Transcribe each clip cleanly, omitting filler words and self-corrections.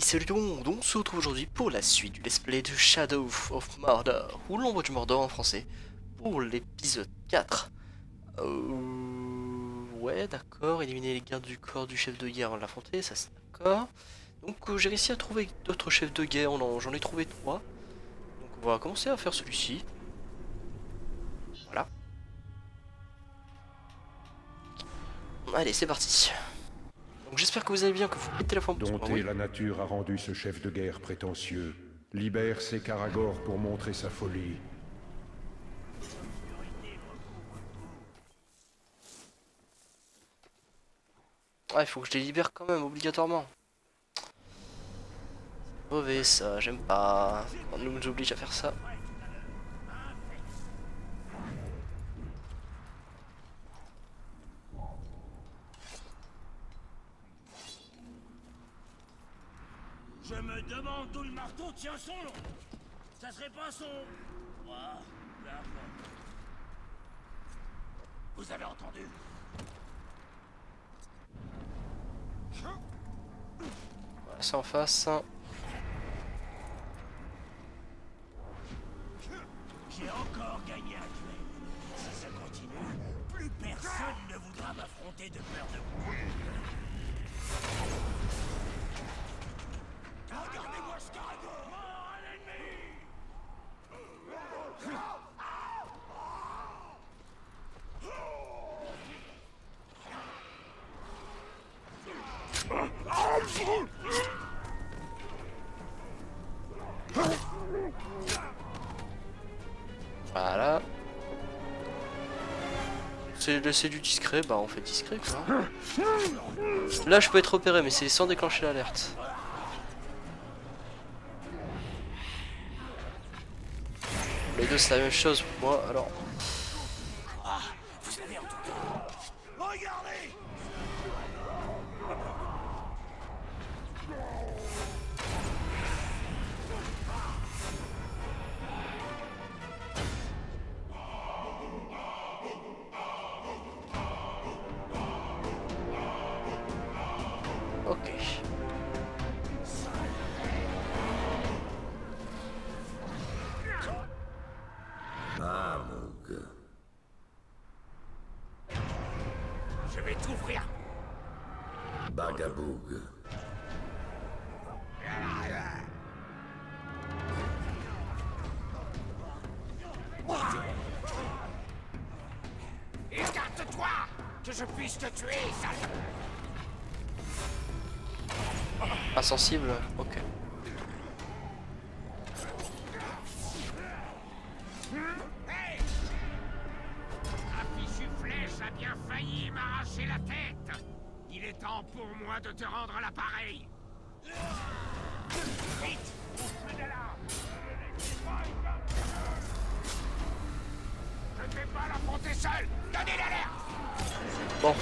salut tout le monde, on se retrouve aujourd'hui pour la suite du let's play de Shadow of Mordor, ou l'ombre du Mordor en français, pour l'épisode 4. Ouais, d'accord, éliminer les gardes du corps du chef de guerre en l'affronter, ça c'est d'accord. Donc j'ai réussi à trouver d'autres chefs de guerre, j'en ai trouvé 3. Donc on va commencer à faire celui-ci. Voilà. Allez, c'est parti. Donc j'espère que vous allez bien, que vous mettez la forme. Dompter la nature a rendu ce chef de guerre prétentieux. Libère ses Karagor pour montrer sa folie. Ah, il faut que je les libère quand même, obligatoirement. C'est mauvais ça, j'aime pas. On nous oblige à faire ça. Je me demande d'où le marteau tient son nom. Ça serait pas son... Ah, d'accord. Vous avez entendu? Voilà, c'est en face. J'ai encore gagné un duel. Si ça continue, plus personne ne voudra m'affronter de peur de vous. Regardez-moi ce caragor! Mort à l'ennemi! Voilà. C'est du discret, bah on fait discret quoi. Là je peux être repéré mais c'est sans déclencher l'alerte. Les deux c'est la même chose pour moi alors. Ah, vous avez entendu? Regardez! Ok. Je vais t'ouvrir. Bagaboug. Écarte-toi! Que je puisse te tuer, sale... Insensible, ok. Hey! Ta fichue flèche a bien failli m'arracher la tête! Il est temps pour moi de te rendre l'appareil! Vite! Plus de là! Je ne vais pas l'affronter seul! Donnez l'alerte! Bon.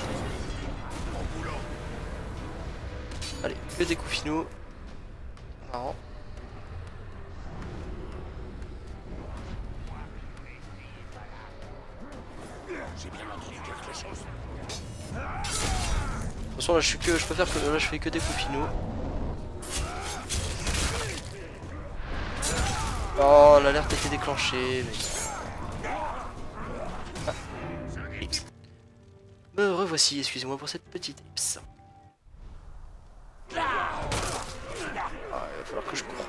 Allez, que des coups finaux. Marrant. J'ai bien entendu quelque chose. De toute façon là je peux faire que là je fais que des coups finaux. Oh l'alerte a été déclenchée mais... Ah. Ips. Me revoici, excusez-moi pour cette petite ips. Ah, il va falloir que je cours.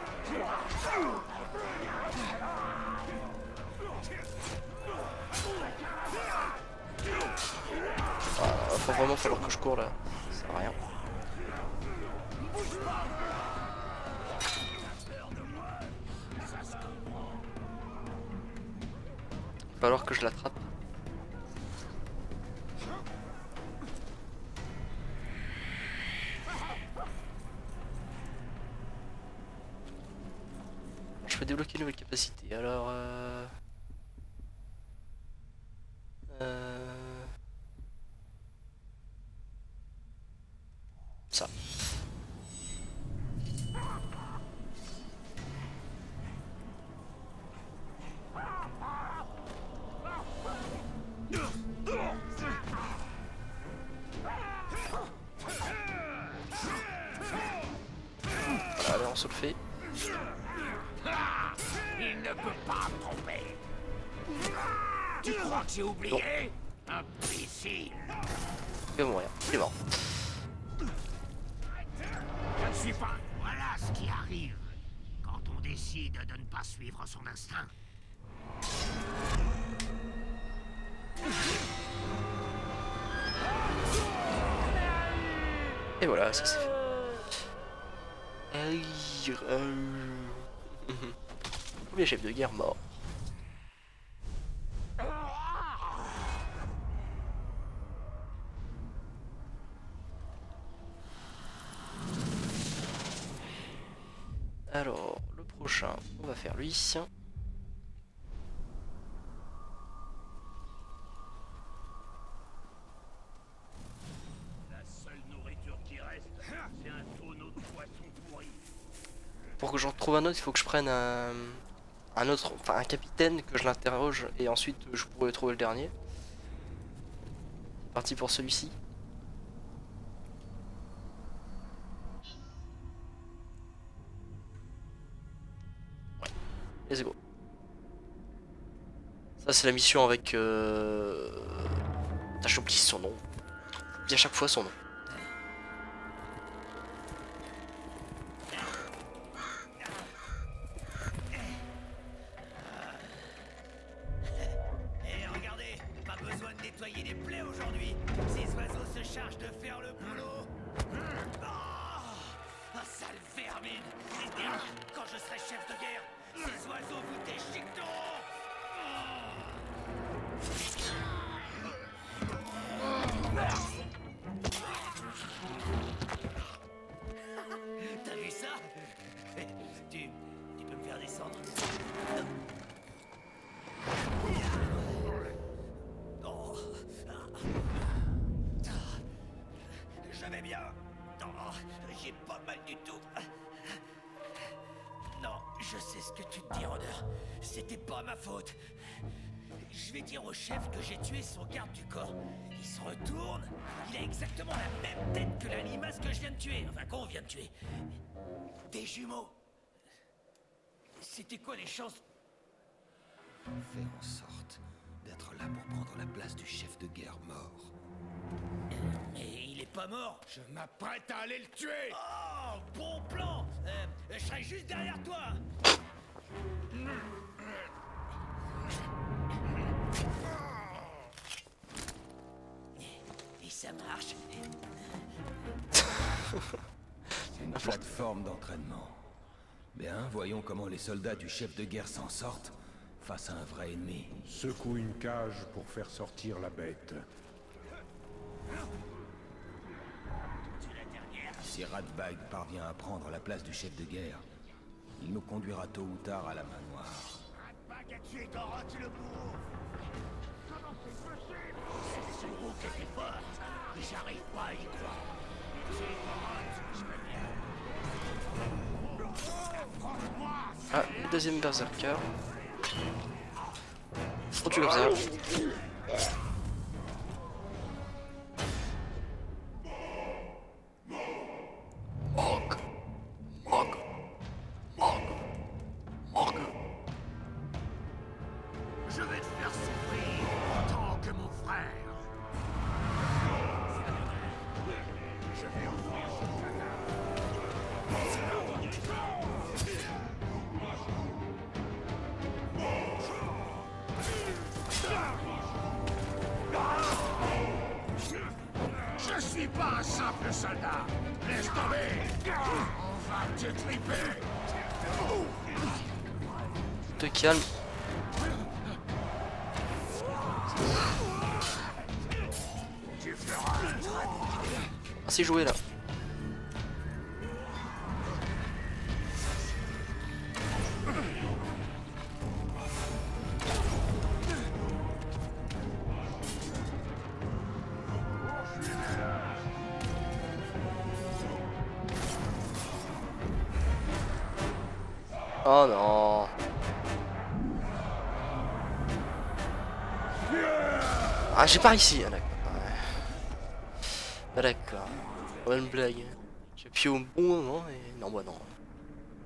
Ah, va vraiment falloir que je cours là. Ça sert à rien. Il va falloir que je l'attrape. Je peux débloquer une nouvelle capacité, alors ça. se le fait. Ah, il ne peut pas me tromper. Tu crois que j'ai oublié? Imbécile. Il va mourir, il est mort. Je ne suis pas... Voilà ce qui arrive quand on décide de ne pas suivre son instinct. Et voilà, ça c'est fait. Premier chef de guerre mort. Alors, le prochain, on va faire lui. La seule nourriture qui reste, c'est un tonneau de poisson pourri. Pour que j'en trouve un autre, il faut que je prenne un autre, enfin un capitaine, que je l'interroge et ensuite je pourrais trouver le dernier. Parti pour celui-ci. Ouais, let's go. Ça c'est la mission avec... Putain, j'oublie son nom. J'oublie à chaque fois son nom. Regardez, pas besoin de nettoyer les plaies aujourd'hui. Ces oiseaux se chargent de faire le boulot. Sale vermine. Quand je serai chef de guerre, ces oiseaux vous déchiqueteront. T'as vu ça? Tu peux me faire descendre? Oh. Je vais bien. J'ai pas mal du tout. Non, je sais ce que tu te dis, Runner. C'était pas ma faute. Je vais dire au chef que j'ai tué son garde du corps. Il se retourne. Il a exactement la même tête que la limace que je viens de tuer. Enfin, qu'on vient de tuer. Des jumeaux. C'était quoi les chances? Fais en sorte d'être là pour prendre la place du chef de guerre mort. Mais il est pas mort. Je m'apprête à aller le tuer. Oh, bon plan. Je serai juste derrière toi. Et ça marche. Une plateforme d'entraînement. Bien, voyons comment les soldats du chef de guerre s'en sortent face à un vrai ennemi. Secoue une cage pour faire sortir la bête. Si Radbag parvient à prendre la place du chef de guerre, il nous conduira tôt ou tard à la main noire. Radbag a tué Dorothy le bourreau. Comment c'est possible? C'est ce gros qui était fort. Mais j'arrive pas à y croire. C'est Dorothy, je veux bien. Affronte-moi. Ah, le deuxième berserker. Oh, tu comme ça. Je vais te faire souffrir autant que mon frère. Je vais offrir ce Je suis pas un simple soldat. Laisse tomber. On va te triper. Te calme. Tu feras un très bon. Ah, c'est joué là. Oh non. Ah, j'ai pas réussi. Ah, d'accord. Ouais. Ah, d'accord. Bonne blague. J'ai appuyé au bon moment et... Non, bah non.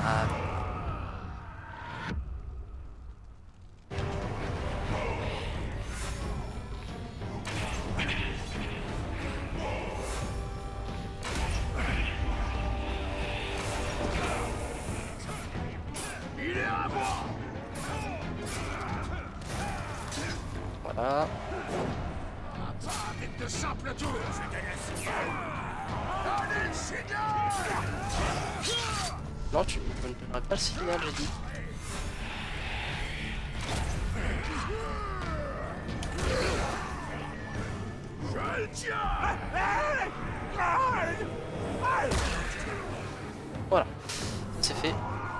Ah. Voilà. Avec de simples tours, je donne un signal. Donnez le signal. Non, tu ne donneras pas le signal, j'ai dit. Je le tiens. Voilà, c'est fait.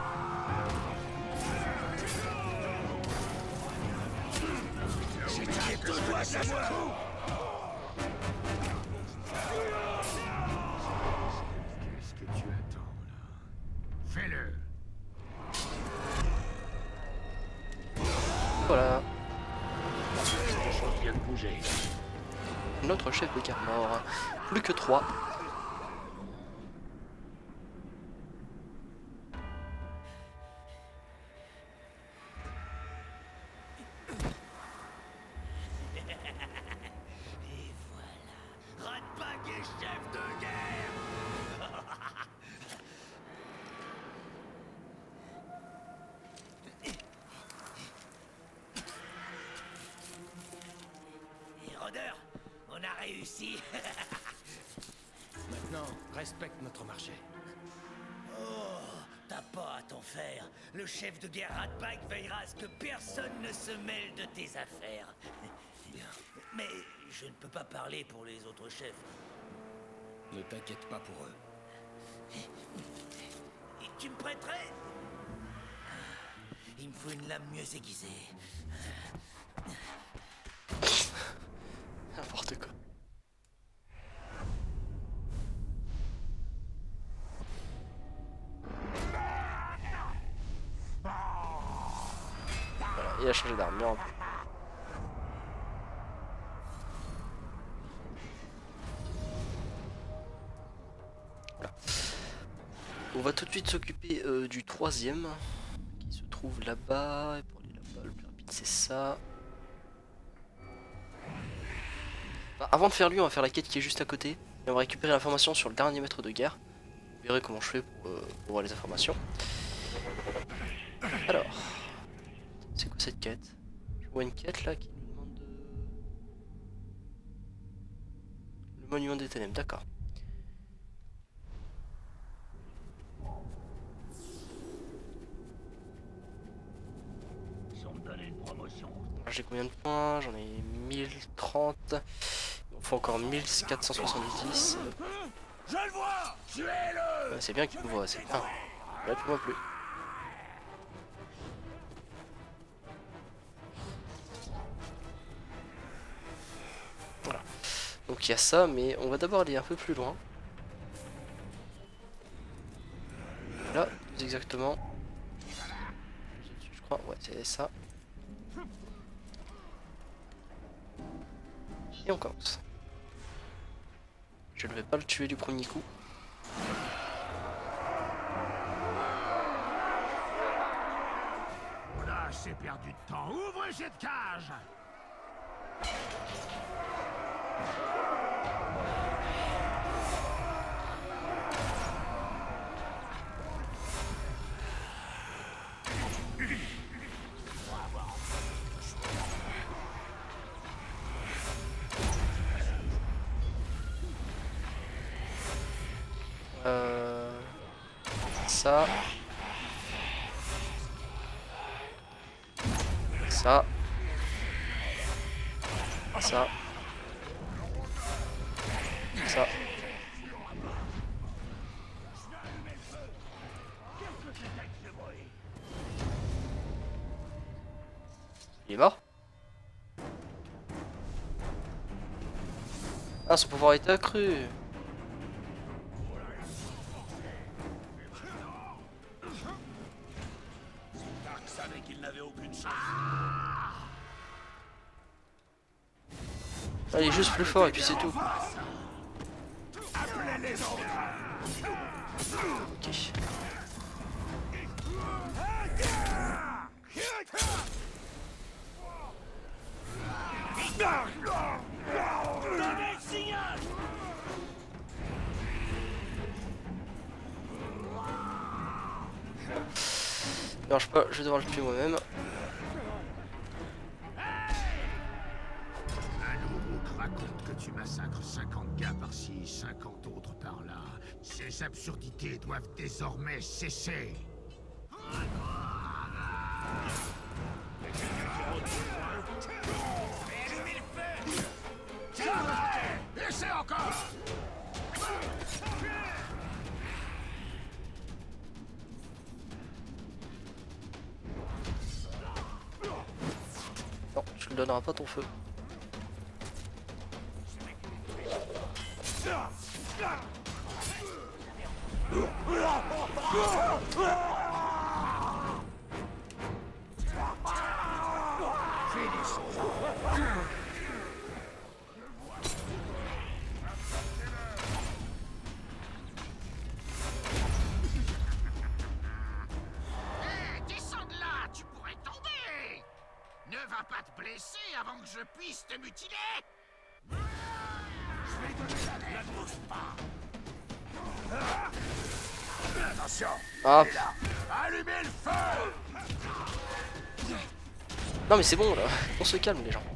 Qu'est-ce que tu attends là? Fais-le. Voilà, Quelque chose vient de bouger. notre chef de guerre mort. Plus que 3. Et voilà, Ratbag est chef de guerre. Et Rôdeur, on a réussi. Maintenant, respecte notre marché. Oh, t'as pas à t'en faire. Le chef de guerre Ratbag veillera à ce que personne ne se mêle de tes affaires. Mais je ne peux pas parler pour les autres chefs. Ne t'inquiète pas pour eux. Et tu me prêterais? Il me faut une lame mieux aiguisée. N'importe quoi. Voilà, il a changé d'armure. Voilà. On va tout de suite s'occuper du troisième qui se trouve là-bas. Et pour aller là-bas, le plus rapide c'est ça. Enfin, avant de faire lui, on va faire la quête qui est juste à côté. Et on va récupérer l'information sur le dernier maître de guerre. Vous verrez comment je fais pour voir les informations. Alors, c'est quoi cette quête? Je vois une quête là qui nous demande de... Le monument des ténèbres, d'accord. Ils ont me donné une promotion. J'ai combien de points? J'en ai 1030. Il me faut encore 1470. Je le vois. Tuez-le. Ouais, c'est bien qu'il me voit, c'est bien. Là, tu vois plus. Voilà. Donc il y a ça, mais on va d'abord aller un peu plus loin. Là, plus exactement. Je crois, ouais, c'est ça. Et on commence. Je ne vais pas le tuer du premier coup. On a assez perdu de temps. Ouvrez cette cage. Ça. Ça. Ça. Ça. Il est mort? Ah, son pouvoir était accru. Dark savait qu'il n'avait aucune chance. Ah, il est juste plus fort et puis c'est tout. Appelez les autres. Ok. Donnez le signal. Ça marche pas, je vais devoir le tuer moi-même. Un loup raconte que tu massacres 50 gars par-ci, 50 autres par-là. Ces absurdités doivent désormais cesser. Laissez encore. Non, tu ne donneras pas ton feu. Descends de là, tu pourrais tomber. Ne va pas te blesser avant que je puisse te mutiler. Je vais donner la lettre. Ne bouge pas. Attention. Ah. Il est là. Allumez le feu. Non mais c'est bon là, on se calme les gens.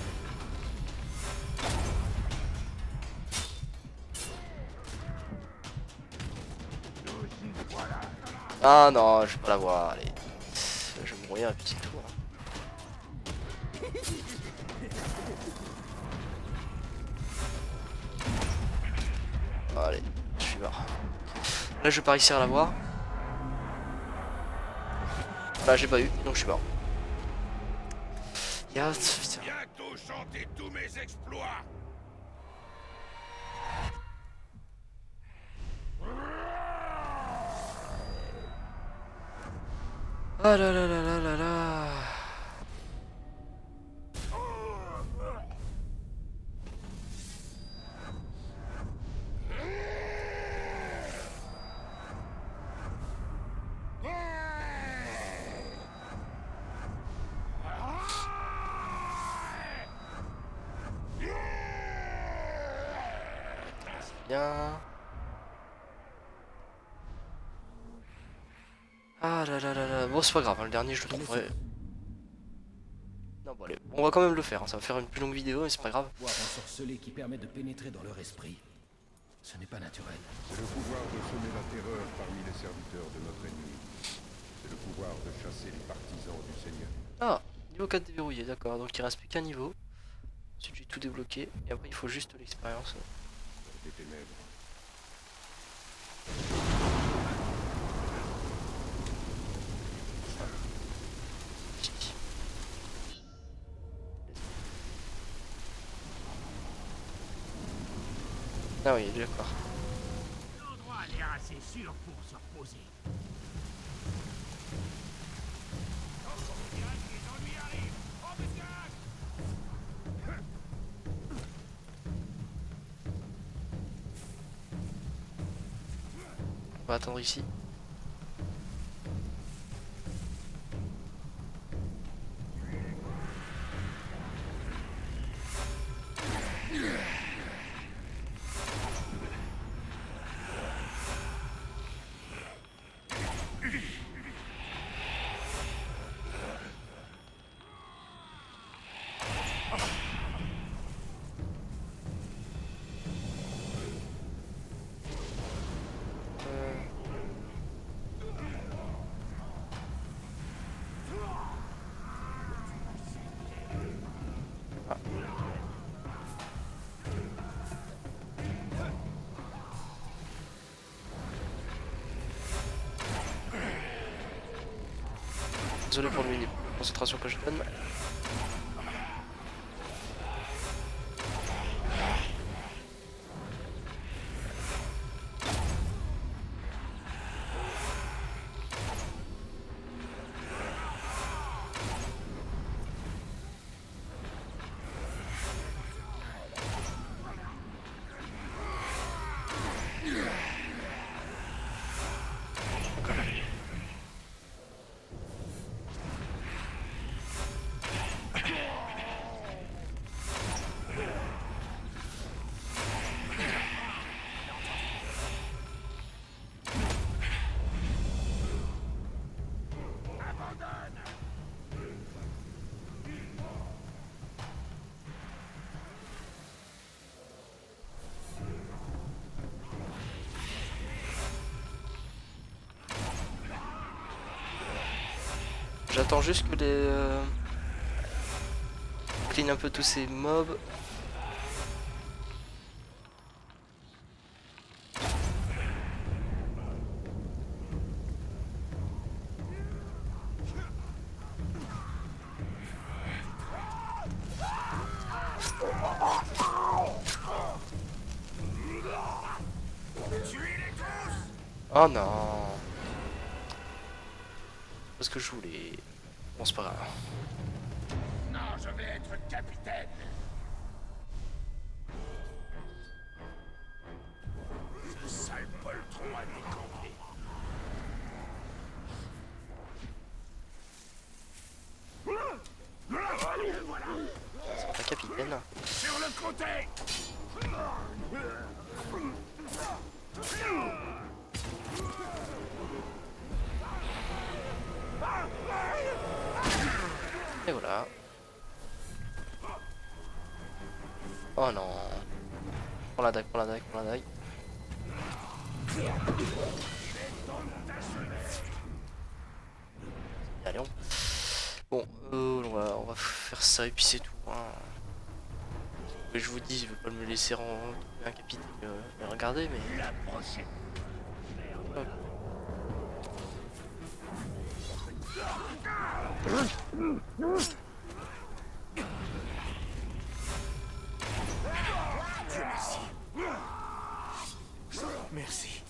Ah non, je vais pas l'avoir, allez. Je vais mourir un petit tour. Allez, je suis mort. Là je vais pas réussir à l'avoir. Là j'ai pas eu, donc je suis mort. Putain. Bientôt chanter tous mes exploits. Ah là là là là là là. Bien. Ah là là là là. Bon c'est pas grave, hein, le dernier je le trouverai. Non bon allez, on va quand même le faire, hein. Ça va faire une plus longue vidéo mais c'est pas grave. Pouvoir ensorcelé qui permet de pénétrer dans leur esprit. Ce n'est pas naturel. C'est le pouvoir de semer la terreur parmi les serviteurs de notre ennemi. C'est le pouvoir de chasser les partisans du Seigneur. Ah, niveau 4 déverrouillé, d'accord, donc il reste plus qu'un niveau. Ensuite j'ai tout débloqué et après il faut juste l'expérience. Des ténèbres. Ah oui, d'accord. L'endroit a l'air assez sûr pour se reposer. On va attendre ici. Désolé pour le minimum de concentration que je donne. J'attends juste que les... clean un peu tous ces mobs. Oh non. Parce que je voulais... Bon, c'est pas grave. Non, je vais être capitaine. Ce sale poltron a décampé. C'est pas capitaine. Sur le côté. Et voilà. Oh non. Prends la dague, prends la dague, prends la dague. Allez, on... Bon, on va faire ça et puis c'est tout. Hein. Mais je vous dis, je veux pas me laisser un capitaine regarder, mais... La prochaine. Hop. Merci.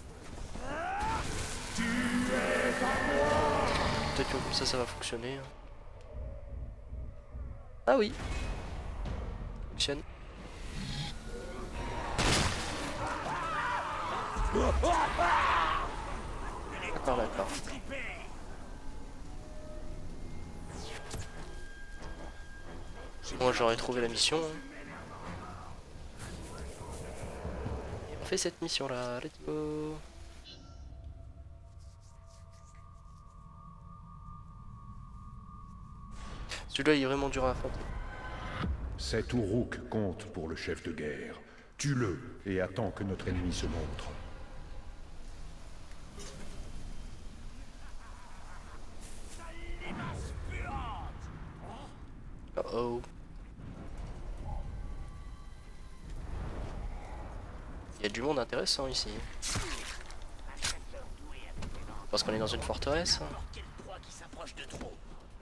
Peut-être que comme ça va fonctionner. Hein. Ah oui. Fonctionne. D'accord, d'accord. Moi j'aurais trouvé la mission. Hein. Et on fait cette mission là, let's go. Celui-là il est vraiment dur à affronter. Cet Uruk compte pour le chef de guerre. Tue-le et attends que notre ennemi se montre. Oh oh. Il y a du monde intéressant ici. Parce qu'on est dans une forteresse. Hein. Quelle proie qui s'approche de trop.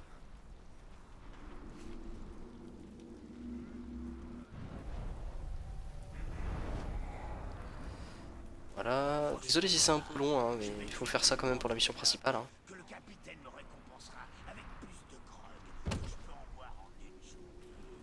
Voilà. Désolé si c'est un peu long, hein, mais il faut faire ça quand même pour la mission principale. Hein. Que le capitaine me récompensera avec plus de grog. Je peux en boire en une journée.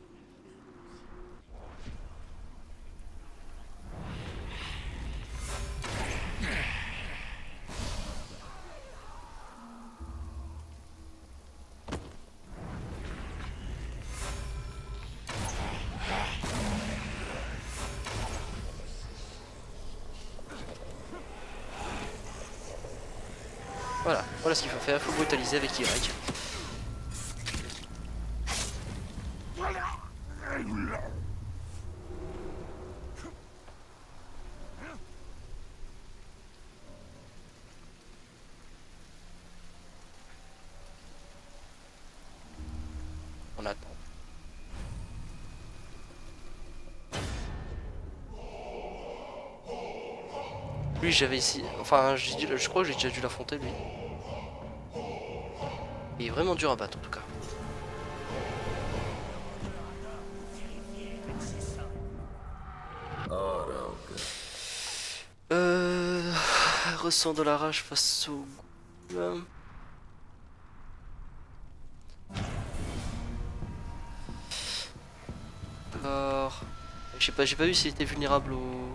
Voilà ce qu'il faut faire, il faut brutaliser avec Y. On attend. Lui j'avais ici, enfin je crois que j'ai déjà dû l'affronter lui. Il est vraiment dur à battre en tout cas. Ressent de la rage face au goût. D'accord. J'ai pas vu s'il était vulnérable au...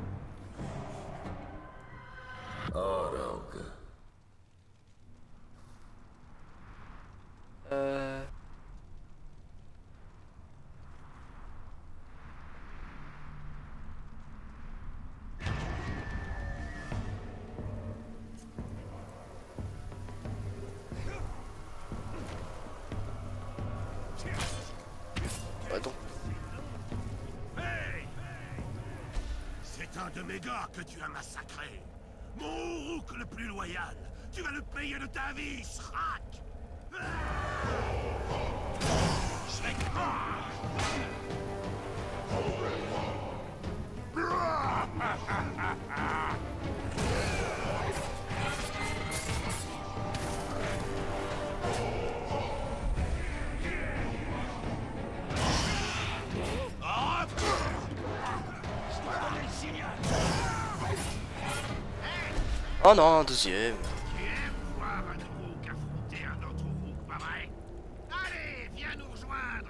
Ouais, donc. Hey! C'est un de mes gars que tu as massacré. Mon Uruk le plus loyal. Tu vas le payer de ta vie, Shrek! Oh non, un deuxième. Tu aimes voir un Rook affronter un autre Rook, pas vrai? Allez, viens nous rejoindre.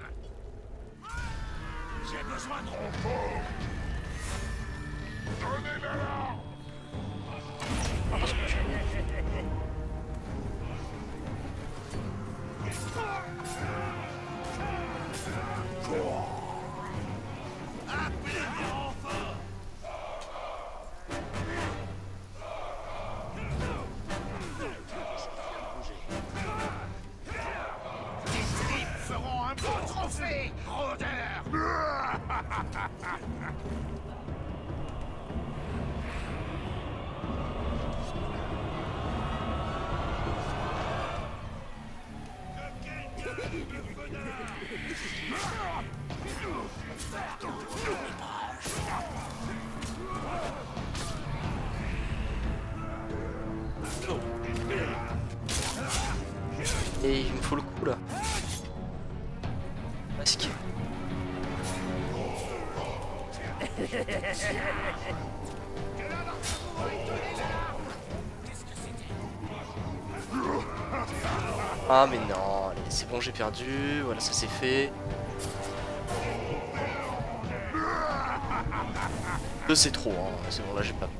J'ai besoin de renfort. Donnez-le-la. Appelez des renforts. Tes tripes feront un beau trophée, rôdeur. Et il me faut le coup là. Masque. Ah mais non, allez, c'est bon, j'ai perdu. Voilà, ça c'est fait. Deux c'est trop, hein. C'est bon, là j'ai pas.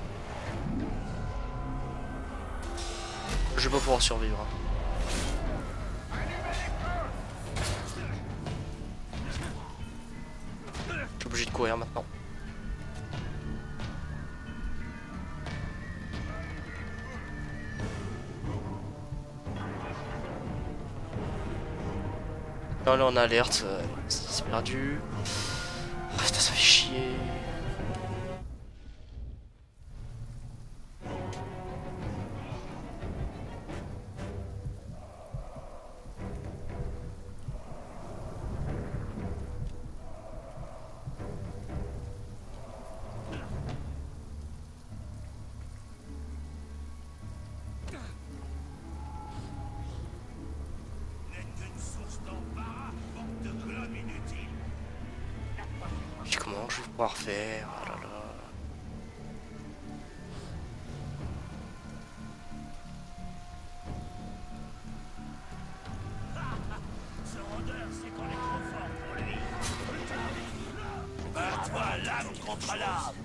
Je vais pas pouvoir survivre. Hein. Je suis obligé de courir maintenant. Là, on est en alerte, c'est perdu. Ah, putain, ça fait chier. Puis comment je vais pouvoir faire? Oh là là. Ce rôdeur, c'est qu'on est trop fort pour lui. Bats-toi l'âme contre l'âme.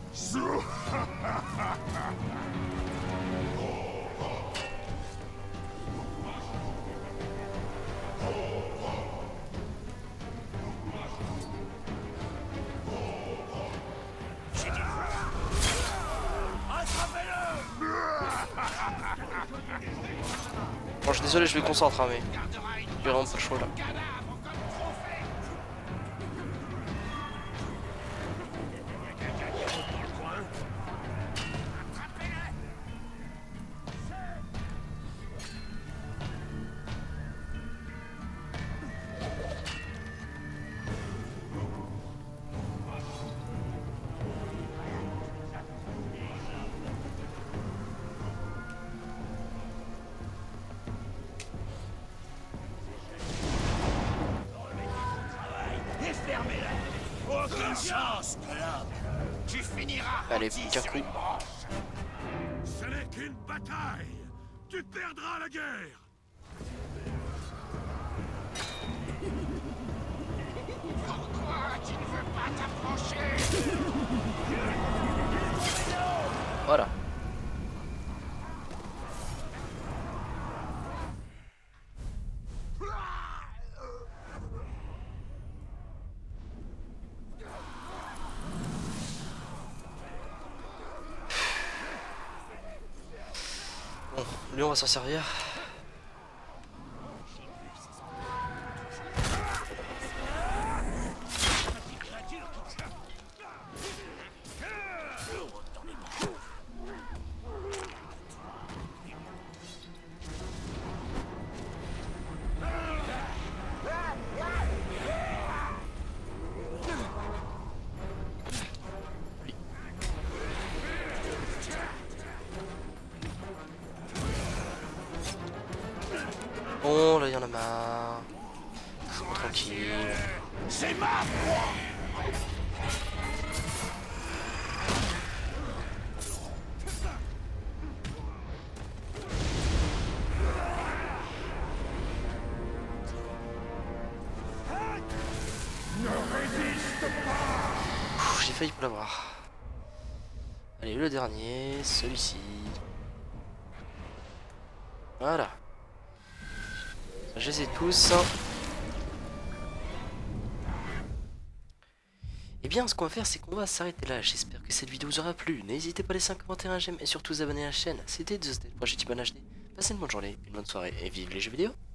Bon, je suis désolé, je me concentre, hein, mais j'ai vraiment pas le choix là. Aucune chance, l'homme. Tu finiras. Allez, qu'un coup. Ce n'est qu'une bataille. Tu perdras la guerre. Pourquoi tu ne veux pas t'approcher? Voilà. Bon, lui on va s'en servir. Bon, là il y en a marre. C'est bon, tranquille. C'est ma proie. failli pas l'avoir. Allez, le dernier, celui-ci. Voilà. Je les ai tous. Et bien, ce qu'on va faire, c'est qu'on va s'arrêter là. J'espère que cette vidéo vous aura plu. N'hésitez pas à laisser un commentaire, un j'aime et surtout vous abonner à la chaîne. C'était The State Project HD. Passez une bonne journée, une bonne soirée et vive les jeux vidéo.